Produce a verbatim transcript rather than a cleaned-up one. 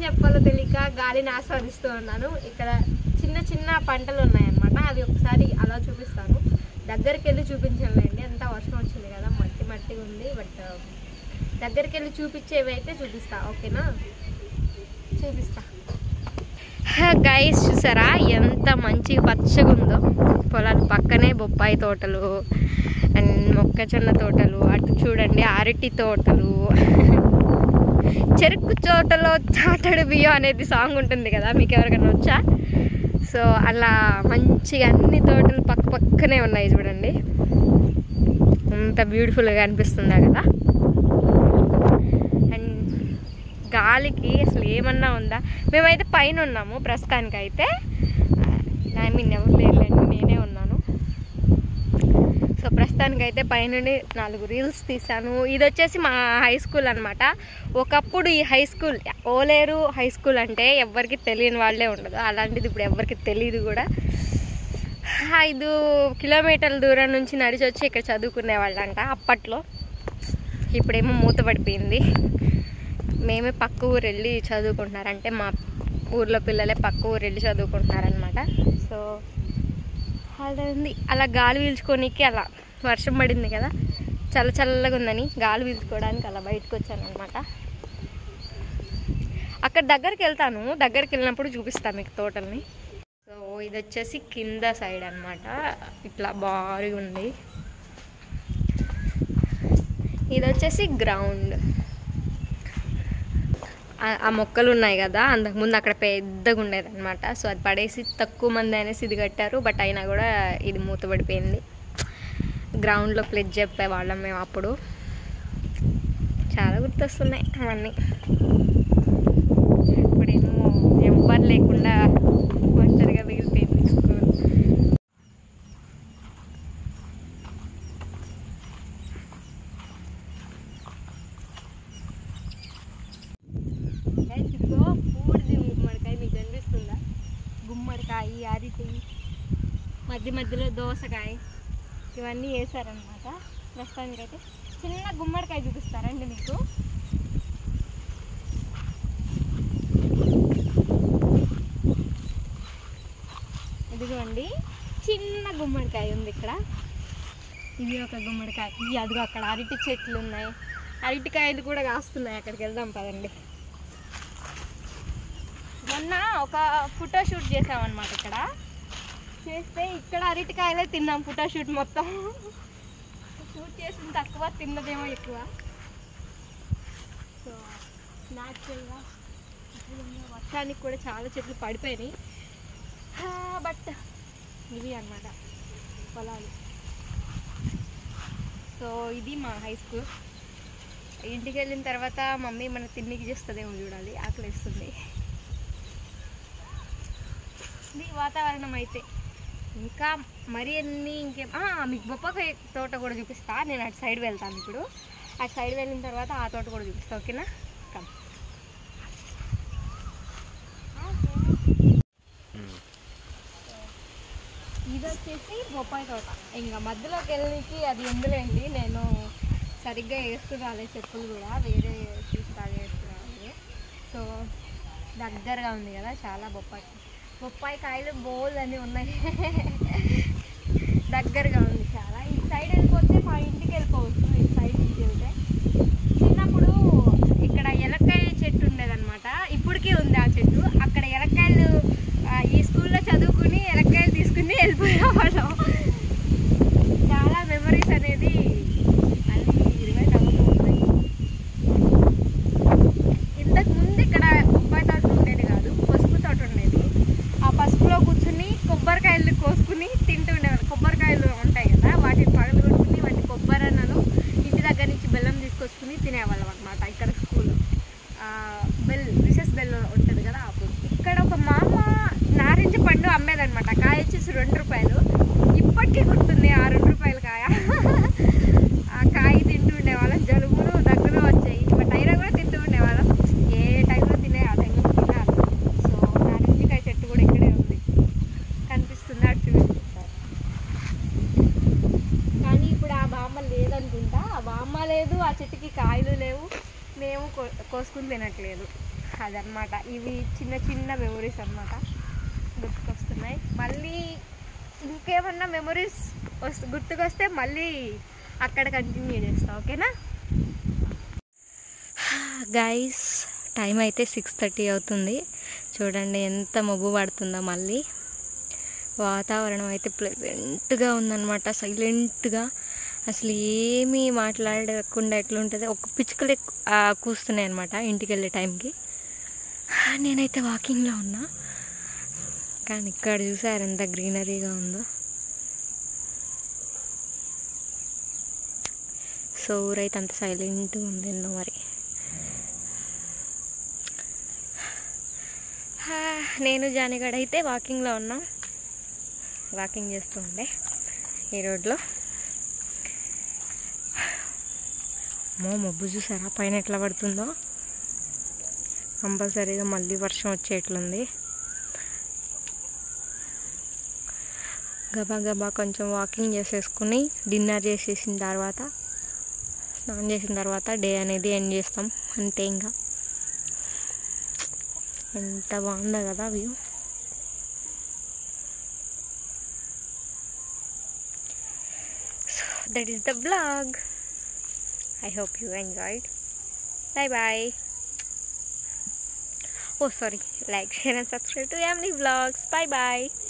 చెప్పాలో తెలియక గాలిని ఆస్వాదిస్తూ ఉన్నాను. ఇక్కడ చిన్న చిన్న పంటలు ఉన్నాయన్నమాట, అవి ఒకసారి అలా చూపిస్తాను. దగ్గరికి వెళ్ళి చూపించండి, అంతా వర్షం వచ్చింది కదా, మట్టి మట్టి ఉంది. బట్ దగ్గరికి వెళ్ళి చూపించేవి అయితే చూపిస్తా, ఓకేనా? చూపిస్తా. గైస్ చూసారా ఎంత మంచి పచ్చగా ఉందో పొలాలు, పక్కనే బొప్పాయి తోటలు అండ్ మొక్కజొన్న తోటలు, అటు చూడండి అరటి తోటలు, చెరుకు తోటలో చాటడు బియ్యం అనేది సాంగ్ ఉంటుంది కదా, మీకు ఎవరికైనా వచ్చా? సో అలా మంచిగా అన్ని తోటలు పక్క పక్కనే ఉన్నాయి చూడండి, అంత బ్యూటిఫుల్గా అనిపిస్తుందా కదా. అండ్ గాలికి అసలు ఏమన్నా ఉందా, మేమైతే పైన ఉన్నాము ప్రస్తుతానికైతే, ఐ మీన్ ఎవరు లేదండి, నేనే ఉన్నాను. సో ప్రస్తుతానికైతే పైనుండి నాలుగు రీల్స్ తీసాను. ఇది వచ్చేసి మా హై స్కూల్ అనమాట. ఒకప్పుడు ఈ హై స్కూల్ ఓలేరు హై స్కూల్ అంటే ఎవరికి తెలియని వాళ్ళే ఉండదు, అలాంటిది ఇప్పుడు ఎవరికి తెలియదు కూడా. ఐదు కిలోమీటర్ల దూరం నుంచి నడిచి వచ్చి ఇక్కడ చదువుకునే వాళ్ళంట అప్పట్లో. ఇప్పుడేమో మూతపడిపోయింది, మేమే పక్క ఊరు వెళ్ళి చదువుకుంటున్నారు, అంటే మా ఊర్లో పిల్లలే పక్క ఊరు వెళ్ళి చదువుకుంటున్నారనమాట. సో అలా ఉంది, అలా గాలి పీల్చుకోనికి, అలా వర్షం పడింది కదా చల్ల చల్లగా ఉందని గాలి పీల్చుకోవడానికి అలా బయటకు వచ్చాను అనమాట. అక్కడ దగ్గరికి వెళ్తాను, దగ్గరికి వెళ్ళినప్పుడు చూపిస్తాను మీకు తోటల్ని. సో ఇది వచ్చేసి కింద సైడ్ అనమాట, ఇట్లా బాగా ఉంది. ఇది వచ్చేసి గ్రౌండ్, ఆ మొక్కలు ఉన్నాయి కదా అంతకుముందు అక్కడ పెద్దగా ఉండేది అనమాట. సో అది పడేసి తక్కువ మంది అనేసి ఇది కట్టారు, బట్ అయినా కూడా ఇది మూతపడిపోయింది. గ్రౌండ్లో ప్లెడ్జ్ చెప్పేవాళ్ళం మేము అప్పుడు, చాలా గుర్తొస్తున్నాయి అవన్నీ. ఇప్పుడేమో ఎవ్వరు లేకుండా ఒంటరిగా మిగిలిపోయింది స్కూల్. ఇదిగో పూడిది గుమ్మడికాయ మీకు కనిపిస్తుందా, గుమ్మడికాయ, అరటి, మధ్య మధ్యలో దోసకాయ, ఇవన్నీ వేసారనమాట. ప్రస్తుతానికి అయితే చిన్న గుమ్మడికాయ చూపిస్తారండి మీకు. ఇదిగోండి చిన్న గుమ్మడికాయ ఉంది ఇక్కడ, ఇది ఒక గుమ్మడికాయ. అదిగో అక్కడ అరటి చెట్లు ఉన్నాయి, అరటికాయలు కూడా కాస్తున్నాయి, అక్కడికి వెళ్దాం పదండి. మొన్న ఒక ఫోటో షూట్ చేసామన్నమాట, ఇక్కడ చేస్తే ఇక్కడ అరటికాయలే తిన్నాం ఫోటో షూట్ మొత్తం. షూట్ చేసిన తక్కువ, తిన్నదేమో ఎక్కువ. సో న్యాచురల్గా వర్షానికి కూడా చాలా చెట్లు పడిపోయినాయి, బట్ ఇవి అన్నమాట పొలాలు. సో ఇది మా హై స్కూల్. ఇంటికి వెళ్ళిన తర్వాత మమ్మీ మన తిండికి చేస్తుందేమో చూడాలి, ఆకలి వేస్తుంది. ఇది వాతావరణం అయితే. ఇంకా మరి అన్ని ఇంకేం, మీకు బొప్పకాయ తోట కూడా చూపిస్తా, నేను అటు సైడ్ వెళ్తాను ఇప్పుడు. అటు సైడ్ వెళ్ళిన తర్వాత ఆ తోట కూడా చూపిస్తా, ఓకేనా? కమ్. ఇది వచ్చేసి బొప్పాయి తోట. ఇంకా మధ్యలోకి వెళ్ళి అది ఎందులేంటి, నేను సరిగ్గా వేస్తున్నాను చెప్పులు కూడా, వేరే తీసుకురాలి వేస్తున్నాను. సో దగ్గరగా ఉంది కదా చాలా, బొప్పాయి బొప్పాయి కాయలు బోల్ అన్నీ ఉన్నాయి, దగ్గరగా ఉంది చాలా. ఈ సైడ్ వెళ్ళిపోతే మా ఇంటికి వెళ్ళిపోవచ్చు, ఈ సైడ్ నుంచి వెళ్తే. చిన్నప్పుడు ఇక్కడ ఎలక్కాయ చెట్టు ఉండేదన్నమాట, ఇప్పటికీ ఉంది ఆ చెట్టు. అక్కడ ఎలక్కాయలు ఈ స్కూల్లో చదువుకుని ఎలక్కాయలు తీసుకుని వెళ్ళిపోయేవాళ్ళం. చాలా మెమరీస్ అనేది అన్నీ రివైట్ అవుతూ ఉన్నాయి. ఇంతకు ముందు ఇక్కడ బొప్పాయి తోట ఉండేది కాదు, పసుపు తోట ఉండేది. ఆ పసుపులో కూర్చుని కొబ్బరికాయలు కోసుకుని తింటూ ఉండేవాళ్ళు. కొబ్బరికాయలు ఉంటాయి కదా, వాటిని పగలు కొట్టుకుని వాటి కొబ్బరన్నను ఇంటి దగ్గర నుంచి బెల్లం తీసుకొచ్చుకుని తినేవాళ్ళం అనమాట. ఇక్కడ స్కూల్ బెల్ రిసెస్ బెల్ ఉంటుంది కదా అప్పుడు. ఇక్కడ ఒక మామ నారింజ పండు అమ్మేదనమాట, కాయ వచ్చేసి రెండు రూపాయలు. ఇప్పటికీ గుర్తుంది ఆ రెండు రూపాయల కాయ. ఆ కాయ తింటూ ఉండేవాళ్ళం, జలుబులు దగ్గర వచ్చాయి, బట్ అయినా కూడా తింటూ ఉండేవాళ్ళం. ఏ టైంలో తినే ఆ టైంలో తినాలి. సో నారింజకాయ చెట్టు కూడా ఇక్కడే ఉంది, కనిపిస్తుంది అటు చూపిస్తారు. కానీ ఇప్పుడు ఆ బామ్మ లేదనుకుంటా, ఆ బామ్మ లేదు, ఆ చెట్టుకి కాయలు లేవు, మేము కోసుకుని తినట్లేదు. అదనమాట. ఇవి చిన్న చిన్న మెమొరీస్ అనమాట గుర్తుకొస్తున్నాయి. మళ్ళీ ఇంకేమన్నా మెమొరీస్ వస్తు గుర్తుకొస్తే మళ్ళీ అక్కడ కంటిన్యూ చేస్తా. ఓకేనా గైస్? టైం అయితే సిక్స్ థర్టీ అవుతుంది. చూడండి ఎంత మబ్బు పడుతుందో. మళ్ళీ వాతావరణం అయితే ప్లెజెంట్గా ఉందన్నమాట, సైలెంట్గా. అసలు ఏమీ మాట్లాడకుండా ఎట్లుంటుంది. ఒక పిచ్చుకలు కూస్తున్నాయి అనమాట ఇంటికి వెళ్ళే టైంకి. నేనైతే వాకింగ్లో ఉన్నా, కానీ ఇక్కడ చూసారు ఎంత గ్రీనరీగా ఉందో. సో ఊరైతే అంత సైలెంట్గా ఉంది ఏందో మరి. నేను జానిగడ అయితే వాకింగ్లో ఉన్నా, వాకింగ్ చేస్తూ ఉండే ఈ రోడ్లో. మో మబ్బు చూసారా పైన ఎట్లా పడుతుందో. కంపల్సరీగా మళ్ళీ వర్షం వచ్చేట్లుంది. గబా గబా కొంచెం వాకింగ్ చేసేసుకుని డిన్నర్ చేసేసిన తర్వాత, స్నానం చేసిన తర్వాత డే అనేది ఎండ్ చేస్తాం అంతే. ఇంకా ఎంత బాగుందో కదా view. So that is the vlog. I hope you enjoyed. Bye bye. Oh sorry, like, share and subscribe to Yamli Vlogs. Bye bye.